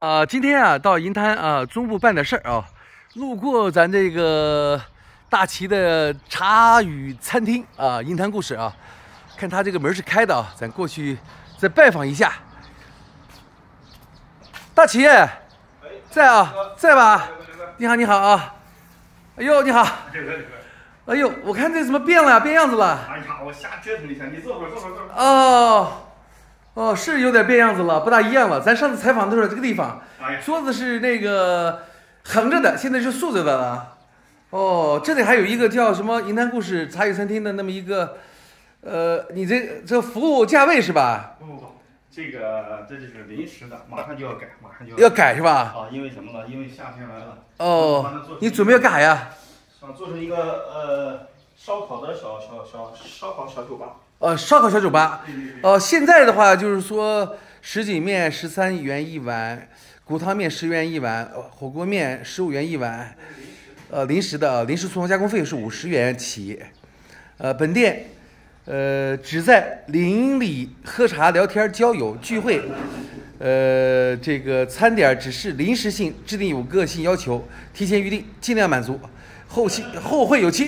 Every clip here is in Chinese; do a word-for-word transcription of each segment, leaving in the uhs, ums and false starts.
啊、呃，今天啊到银滩啊中部办点事儿啊，路过咱这个大齐的茶语餐厅啊，银滩故事啊，看他这个门是开的啊，咱过去再拜访一下。大齐，在啊，在吧？你好，你好啊！哎呦，你好！哎呦，我看这怎么变了呀？变样子了！ 哎呀，我瞎折腾了一下，你坐会儿，坐会儿，坐会儿。 哦。哦，是有点变样子了，不大一样了。咱上次采访的时候这个地方， 哎、 桌子是那个横着的，现在是竖着的了。哦，这里还有一个叫什么银滩故事茶语餐厅的那么一个，呃，你这这服务价位是吧？ 不不不，这个这就是临时的，马上就要改，马上就要要改是吧？ 啊，因为什么呢？因为夏天来了。 哦，你准备要干啥呀？ 想做成一个呃烧烤的小小小烧烤小酒吧。 呃，烧烤小酒吧，呃，现在的话就是说，什锦面十三元一碗，骨汤面十元一碗，火锅面十五元一碗，呃，临时的临时促成加工费是五十元起，呃，本店，呃，只在邻里喝茶、聊天、交友、聚会，呃，这个餐点只是临时性，制定有个性要求，提前预定，尽量满足，后期后会有期。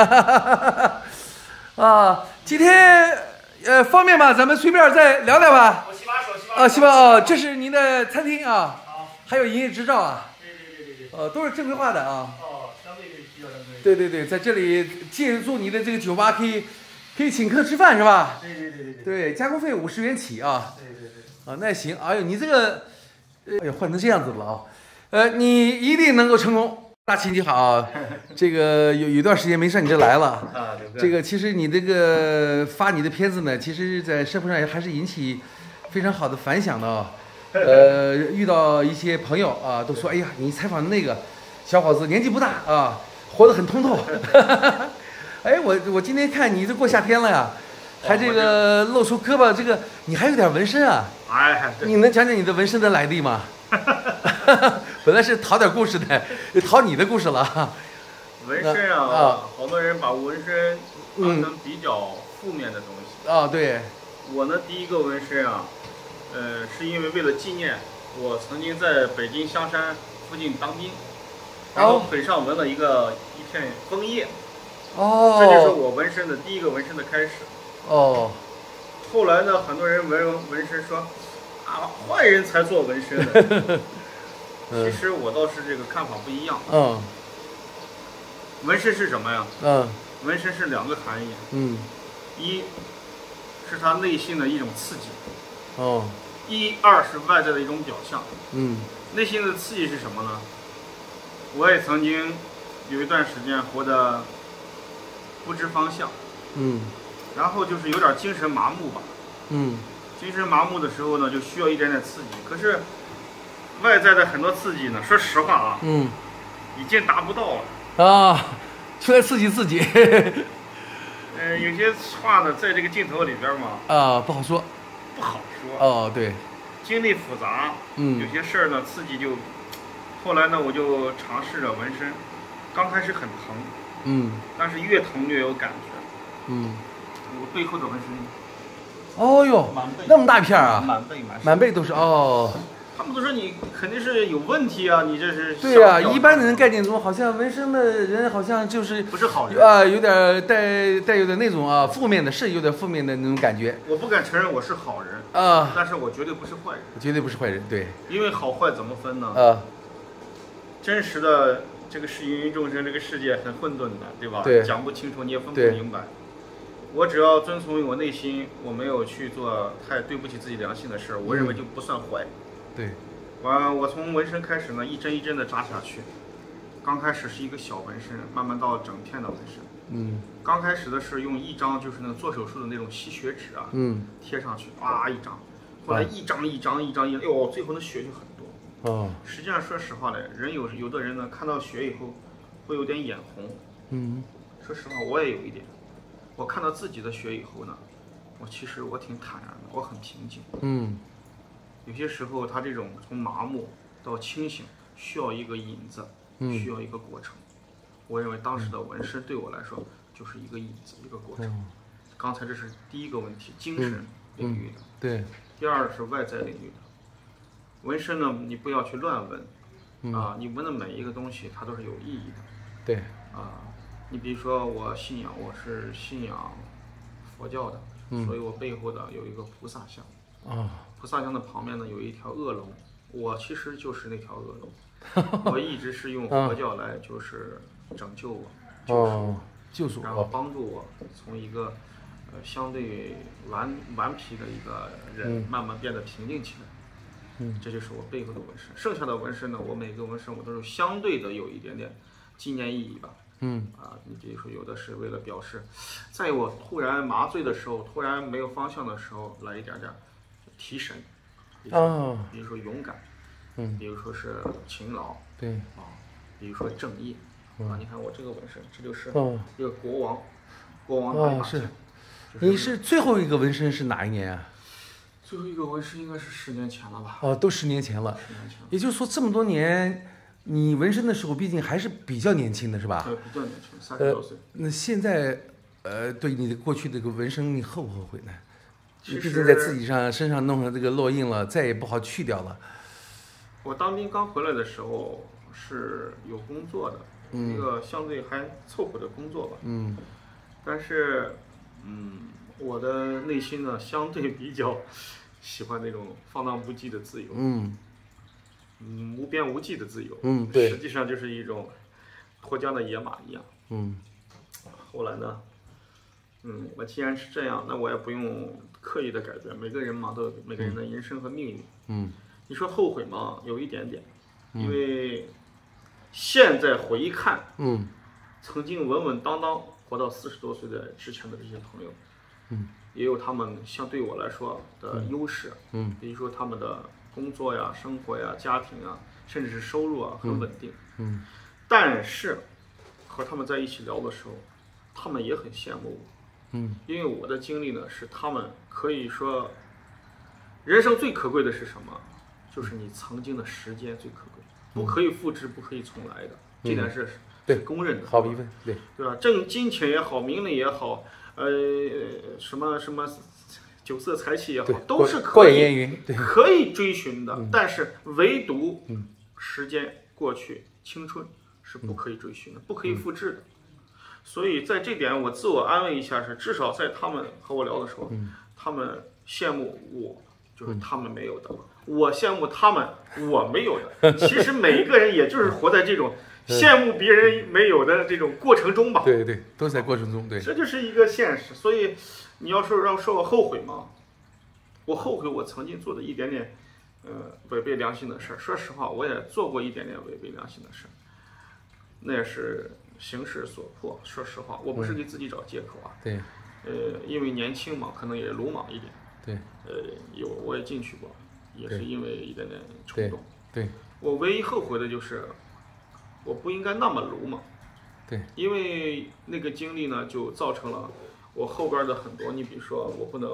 啊，今天呃方便吗？咱们随便再聊聊吧。 我洗把手，洗把手。 啊，洗把哦，这是您的餐厅啊， 好， 还有营业执照啊。 对对对对对。 呃，都是正规化的啊。 哦，相对比较正规。 对对对，在这里借助你的这个酒吧，可以可以请客吃饭是吧？ 对对对对对。 对，加工费五十元起啊。 对对对。 啊，那行，哎呦，你这个，哎呦，换成这样子了啊，呃，你一定能够成功。大齐你好，这个有有段时间没上你这来了啊，对这个其实你这个发你的片子呢，其实在社会上还是引起非常好的反响的啊。呃，遇到一些朋友啊，都说，哎呀，你采访的那个小伙子年纪不大啊，活得很通透。哎，我我今天看你这过夏天了呀，还这个露出胳膊，这个你还有点纹身啊？ 哎， 你能讲讲你的纹身的来历吗？本来是讨点故事的，讨你的故事了。 纹身啊，啊好多人把纹身当成比较负面的东西。 啊、嗯，对。 我呢，第一个纹身啊，呃，是因为为了纪念我曾经在北京香山附近当兵，然后腿上纹了一个一片枫叶。哦。这就是我纹身的第一个纹身的开始。 哦。 后来呢，很多人纹纹身说，啊，坏人才做纹身的。其实我倒是这个看法不一样。 嗯。 纹身是什么呀？ 嗯。 纹身是两个含义。 嗯。 一，是他内心的一种刺激。 哦。 一二是外在的一种表象。 嗯。 内心的刺激是什么呢？我也曾经有一段时间活得不知方向。 嗯。 然后就是有点精神麻木吧。 嗯。精神麻木的时候呢，就需要一点点刺激。可是。外在的很多刺激呢，说实话啊， 嗯， 已经达不到了啊，出来刺激自己。 呃，有些话呢，在这个镜头里边嘛， 啊，不好说， 不好说。 哦，对， 经历复杂， 嗯， 有些事儿呢，刺激就，后来呢，我就尝试着纹身，刚开始很疼， 嗯， 但是越疼越有感觉， 嗯， 我背后的纹身， 哦哟，那么大片啊， 满背满满背都是哦。 他们都说你肯定是有问题啊，你这是对呀、啊，一般人概念中好像纹身的人好像就是不是好人啊、呃，有点带带有点那种啊负面的，是有点负面的那种感觉。 我不敢承认我是好人啊， 但是我绝对不是坏人， 绝对不是坏人，对。 因为好坏怎么分呢？ 啊， 真实的这个是芸芸众生，这个世界很混沌的，对吧？ 对， 讲不清楚，你也分不明白。我只要遵从于我内心，我没有去做太对不起自己良心的事，我认为就不算坏。 对。 完，我从纹身开始呢，一针一针的扎下去。刚开始是一个小纹身，慢慢到整片的纹身。 嗯。刚开始的是用一张就是那个做手术的那种吸血纸啊， 嗯， 贴上去，哇一张。后来一张一张一张一张，哟，最后那血就很多。 哦。 实际上，说实话嘞，人有有的人呢，看到血以后会有点眼红。 嗯。 说实话，我也有一点。我看到自己的血以后呢，我其实我挺坦然的，我很平静。 嗯。 有些时候，他这种从麻木到清醒，需要一个引子， 嗯、 需要一个过程。我认为当时的纹身对我来说就是一个引子，一个过程。嗯、刚才这是第一个问题，精神领域的。 嗯、对。 第二是外在领域的。 纹身呢，你不要去乱纹， 嗯、 啊，你纹的每一个东西它都是有意义的。 对。 啊，你比如说我信仰，我是信仰佛教的， 嗯、 所以我背后的有一个菩萨像。 啊。 菩萨像的旁边呢有一条恶龙，我其实就是那条恶龙。我一直是用佛教来就是拯救我，救赎我， 救赎我， 然后帮助我从一个呃相对顽顽皮的一个人，慢慢变得平静起来。 嗯， 这就是我背后的纹身。剩下的纹身呢，我每个纹身我都是相对的有一点点纪念意义吧。 嗯， 啊，你比如说有的是为了表示，在我突然麻醉的时候，突然没有方向的时候，来一点点提神。 啊， 比如说勇敢。 嗯， 比如说是勤劳， 对， 啊，比如说正义， 嗯、 啊，你看我这个纹身，这就是哦一个国王，国王哦是， 就是、 你是最后一个纹身是哪一年啊？ 最后一个纹身应该是十年前了吧？ 哦，都十年前了。 十年前了。 也就是说这么多年，你纹身的时候毕竟还是比较年轻的是吧？ 对，比较年轻，三十多岁。 呃、那现在，呃，对你的过去这个纹身，你后不后悔呢？ 其实毕竟在自己上身上弄上这个烙印了，再也不好去掉了。 我当兵刚回来的时候是有工作的， 嗯、 一个相对还凑合的工作吧。 嗯。 但是，嗯，我的内心呢，相对比较喜欢那种放荡不羁的自由。 嗯。 嗯，无边无际的自由。 嗯，对。 实际上就是一种脱缰的野马一样。 嗯。 后来呢，嗯，我既然是这样，那我也不用刻意的改变。每个人嘛，都有每个人的人生和命运。 嗯。 你说后悔吗？有一点点，因为现在回看， 嗯， 曾经稳稳当当活到四十多岁的之前的这些朋友， 嗯， 也有他们相对我来说的优势， 嗯， 比如说他们的工作呀、生活呀、家庭啊，甚至是收入啊很稳定， 嗯， 但是和他们在一起聊的时候，他们也很羡慕我， 嗯， 因为我的经历呢是他们可以说，人生最可贵的是什么？就是你曾经的时间最可贵，不可以复制，不可以重来的，嗯、这点是对公认的， 毫无疑问，对对吧？挣金钱也好，名利也好，呃，什么什么酒色财气也好，都是可以可以追寻的， 嗯、 但是唯独时间过去，青春是不可以追寻的， 嗯、 不可以复制的。所以在这点，我自我安慰一下是，至少在他们和我聊的时候， 嗯、 他们羡慕我，就是他们没有的。我羡慕他们，我没有的。其实每一个人也就是活在这种羡慕别人没有的这种过程中吧。 对对，都在过程中，对。 这就是一个现实。所以你要说让说我后悔吗？我后悔我曾经做的一点点，呃，违背良心的事儿。说实话，我也做过一点点违背良心的事儿，那也是形势所迫。说实话，我不是给自己找借口啊。 对。 呃，因为年轻嘛，可能也鲁莽一点。 对。 呃，有我也进去过。也是因为一点点冲动。 对，对我唯一后悔的就是，我不应该那么鲁莽。 对， 因为那个经历呢，就造成了我后边的很多。你比如说，我不能、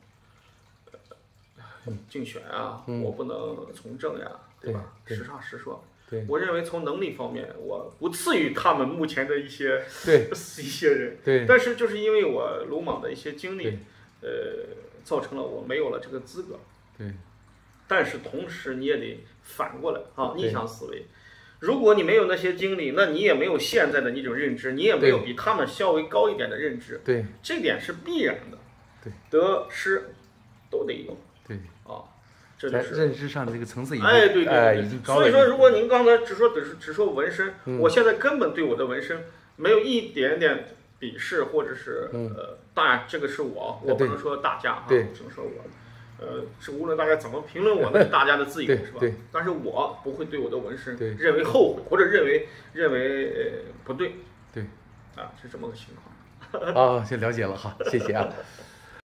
呃、竞选啊， 嗯、 我不能从政呀，对吧？ 对实话实说。 对， 我认为从能力方面，我不次于他们目前的一些对一些人。 对， 但是就是因为我鲁莽的一些经历，呃，造成了我没有了这个资格。 对。 但是同时你也得反过来啊，逆向思维。如果你没有那些经历，那你也没有现在的那种认知，你也没有比他们稍微高一点的认知。 对， 这点是必然的。 对， 得失都得有。 对， 啊，这就是认知上的这个层次已经哎，对对对， 哎、已经高了。 所以说，如果您刚才只说只是只说纹身、 嗯， 我现在根本对我的纹身没有一点点鄙视，或者是、 嗯、 呃，当然这个是我，我不能说大家哈， 对， 只能说我。呃，是无论大家怎么评论我，那是大家的自由，是吧？ 对。 但是我不会对我的纹身认为后悔，或者认为认为呃不对。 对。 啊，是这么个情况。 哦，先了解了，好，谢谢啊。